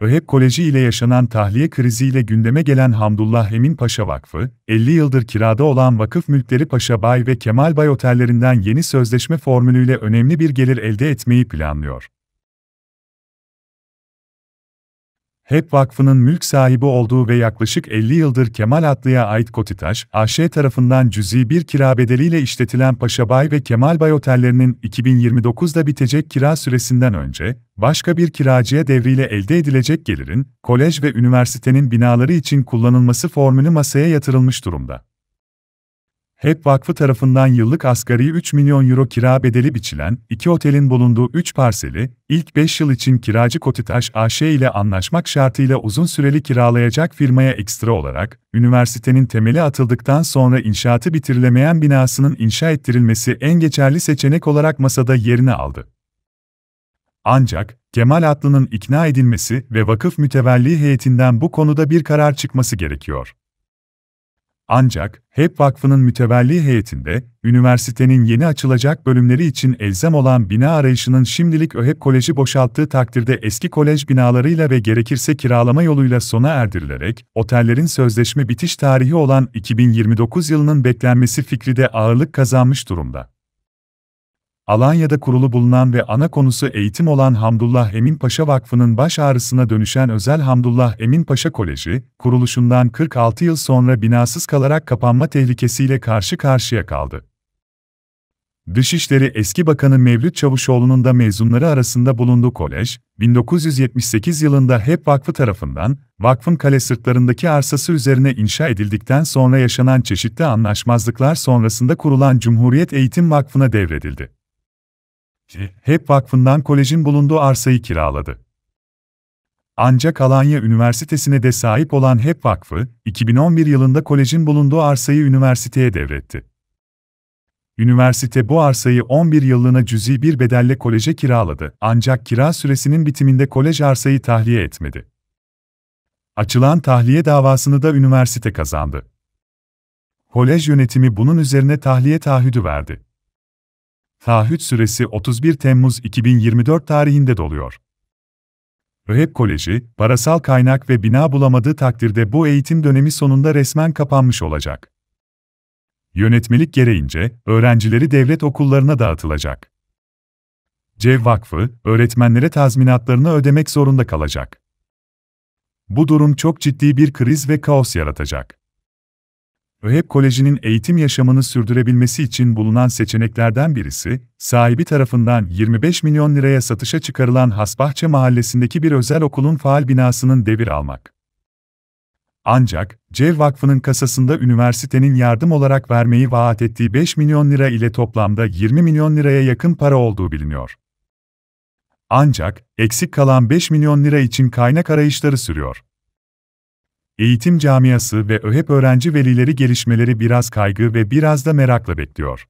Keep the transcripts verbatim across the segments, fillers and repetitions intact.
ÖHEP Koleji ile yaşanan tahliye kriziyle gündeme gelen Hamdullah Emin Paşa Vakfı, elli yıldır kirada olan Vakıf Mülkleri Paşabay ve Kemalbay otellerinden yeni sözleşme formülüyle önemli bir gelir elde etmeyi planlıyor. HEP Vakfı'nın mülk sahibi olduğu ve yaklaşık elli yıldır Kemal Atlı'ya ait Kotitaş, A Ş tarafından cüzi bir kira bedeliyle işletilen Paşabay ve Kemalbay otellerinin iki bin yirmi dokuzda bitecek kira süresinden önce, başka bir kiracıya devriyle elde edilecek gelirin, kolej ve üniversitenin binaları için kullanılması formülü masaya yatırılmış durumda. HEP Vakfı tarafından yıllık asgari üç milyon euro kira bedeli biçilen, iki otelin bulunduğu üç parseli, ilk beş yıl için kiracı Kotitaş A Ş ile anlaşmak şartıyla uzun süreli kiralayacak firmaya ekstra olarak, üniversitenin temeli atıldıktan sonra inşaatı bitirilemeyen binasının inşa ettirilmesi en geçerli seçenek olarak masada yerini aldı. Ancak, Kemal Atlı'nın ikna edilmesi ve vakıf mütevelli heyetinden bu konuda bir karar çıkması gerekiyor. Ancak, HEP Vakfı'nın mütevelli heyetinde, üniversitenin yeni açılacak bölümleri için elzem olan bina arayışının şimdilik ÖHEP Koleji boşalttığı takdirde eski kolej binalarıyla ve gerekirse kiralama yoluyla sona erdirilerek, otellerin sözleşme bitiş tarihi olan iki bin yirmi dokuz yılının beklenmesi fikri de ağırlık kazanmış durumda. Alanya'da kurulu bulunan ve ana konusu eğitim olan Hamdullah Emin Paşa Vakfı'nın baş ağrısına dönüşen özel Hamdullah Emin Paşa Koleji, kuruluşundan kırk altı yıl sonra binasız kalarak kapanma tehlikesiyle karşı karşıya kaldı. Dışişleri Eski Bakanı Mevlüt Çavuşoğlu'nun da mezunları arasında bulunduğu kolej, bin dokuz yüz yetmiş sekiz yılında HEP Vakfı tarafından, vakfın kale sırtlarındaki arsası üzerine inşa edildikten sonra yaşanan çeşitli anlaşmazlıklar sonrasında kurulan Cumhuriyet Eğitim Vakfı'na devredildi. HEP Vakfı'ndan kolejin bulunduğu arsayı kiraladı. Ancak Alanya Üniversitesi'ne de sahip olan HEP Vakfı, iki bin on bir yılında kolejin bulunduğu arsayı üniversiteye devretti. Üniversite bu arsayı on bir yıllığına cüzi bir bedelle koleje kiraladı, ancak kira süresinin bitiminde kolej arsayı tahliye etmedi. Açılan tahliye davasını da üniversite kazandı. Kolej yönetimi bunun üzerine tahliye taahhüdü verdi. Taahhüt süresi otuz bir Temmuz iki bin yirmi dört tarihinde doluyor. ÖHEP Koleji, parasal kaynak ve bina bulamadığı takdirde bu eğitim dönemi sonunda resmen kapanmış olacak. Yönetmelik gereğince, öğrencileri devlet okullarına dağıtılacak. CEV Vakfı, öğretmenlere tazminatlarını ödemek zorunda kalacak. Bu durum çok ciddi bir kriz ve kaos yaratacak. ÖHEP Koleji'nin eğitim yaşamını sürdürebilmesi için bulunan seçeneklerden birisi, sahibi tarafından yirmi beş milyon liraya satışa çıkarılan Hasbahçe Mahallesi'ndeki bir özel okulun faal binasının devir almak. Ancak, CEV Vakfı'nın kasasında üniversitenin yardım olarak vermeyi vaat ettiği beş milyon lira ile toplamda yirmi milyon liraya yakın para olduğu biliniyor. Ancak, eksik kalan beş milyon lira için kaynak arayışları sürüyor. Eğitim camiası ve ÖHEP öğrenci velileri gelişmeleri biraz kaygı ve biraz da merakla bekliyor.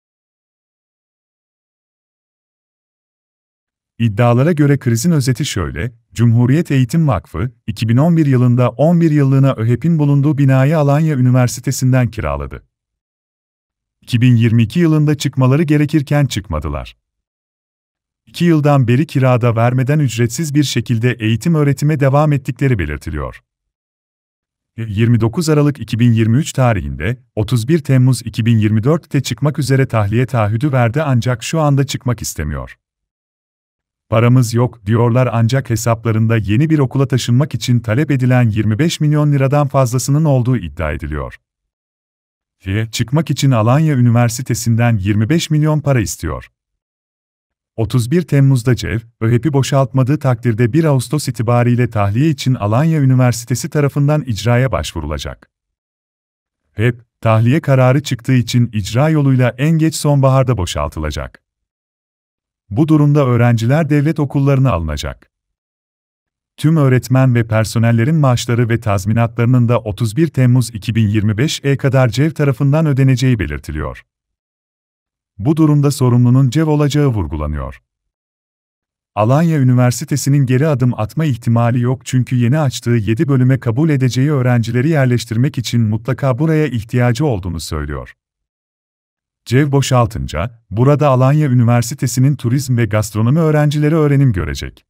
İddialara göre krizin özeti şöyle, Cumhuriyet Eğitim Vakfı, iki bin on bir yılında on bir yıllığına ÖHEP'in bulunduğu binayı Alanya Üniversitesi'nden kiraladı. iki bin yirmi iki yılında çıkmaları gerekirken çıkmadılar. iki yıldan beri kirada vermeden ücretsiz bir şekilde eğitim öğretime devam ettikleri belirtiliyor. yirmi dokuz Aralık iki bin yirmi üç tarihinde, otuz bir Temmuz iki bin yirmi dört'te çıkmak üzere tahliye taahhüdü verdi ancak şu anda çıkmak istemiyor. Paramız yok, diyorlar ancak hesaplarında yeni bir okula taşınmak için talep edilen yirmi beş milyon liradan fazlasının olduğu iddia ediliyor. Ve çıkmak için Alanya Üniversitesi'nden yirmi beş milyon para istiyor. otuz bir Temmuz'da CEV, ÖHEP'i boşaltmadığı takdirde bir Ağustos itibariyle tahliye için Alanya Üniversitesi tarafından icraya başvurulacak. HEP, tahliye kararı çıktığı için icra yoluyla en geç sonbaharda boşaltılacak. Bu durumda öğrenciler devlet okullarına alınacak. Tüm öğretmen ve personellerin maaşları ve tazminatlarının da otuz bir Temmuz iki bin yirmi beş'e kadar CEV tarafından ödeneceği belirtiliyor. Bu durumda sorumlunun CEV olacağı vurgulanıyor. Alanya Üniversitesi'nin geri adım atma ihtimali yok çünkü yeni açtığı yedi bölüme kabul edeceği öğrencileri yerleştirmek için mutlaka buraya ihtiyacı olduğunu söylüyor. CEV boşaltınca, burada Alanya Üniversitesi'nin turizm ve gastronomi öğrencileri öğrenim görecek.